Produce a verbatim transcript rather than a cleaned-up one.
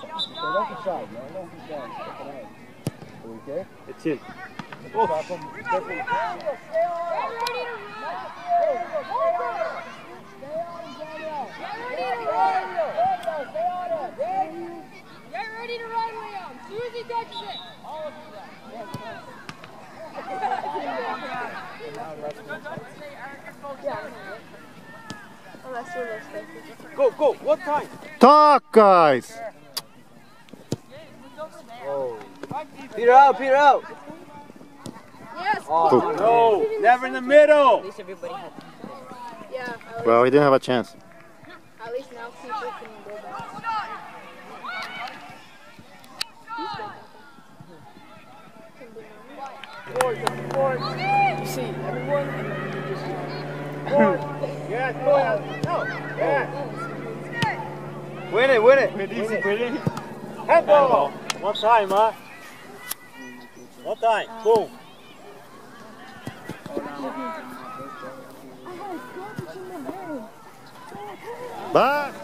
left the side, man. Left the side. Okay? It's in. Oh. Stop him. Careful. Get ready to run. Stay on him, Daniel. Get ready to run, Liam. As soon as he touches it. All of you run. Go, go. What time? Talk, guys. Oh. Peter out, Peter out. Yes. Oh, no. Never in the middle. At least everybody had. Yeah. Well, we didn't have a chance. At least now people can go back. Forward, forward. You see, everyone. Forward. Yes, go ahead. No. Yes. Win it, win it. Win easy, win it. Handball. One time, huh? One time. Boom. Back.